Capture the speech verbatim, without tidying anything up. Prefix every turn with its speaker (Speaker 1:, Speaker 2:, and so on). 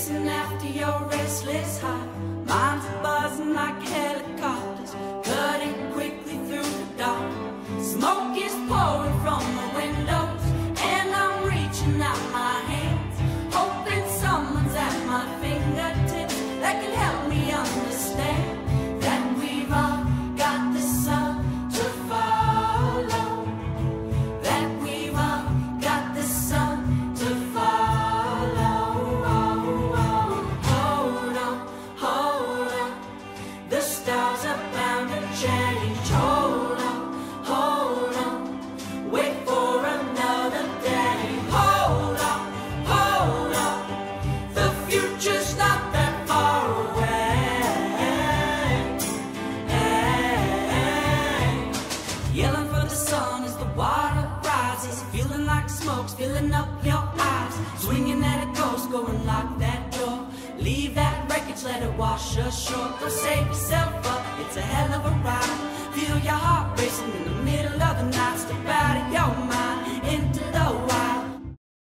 Speaker 1: chasing after your restless heart. Minds are buzzing like helicopters, cutting quickly through the dark. Smoke is pouring from the windows, and I'm reaching out my hands, hoping someone's at my fingertips that can help me understand that we've all got the sun to follow. That we've all got the sun to follow. Hold on, hold on, the stars are bound to change. Hold on, hold on, wait for another day. Hold on, hold on, the future's not that far away. Yelling for the sun as the water rises, feeling like smoke's filling up your eyes. Swinging at a ghost, go and lock that door. Leave that wreckage, let it wash ashore. Go save yourself up, it's a hell of a ride. Feel your heart racing in the middle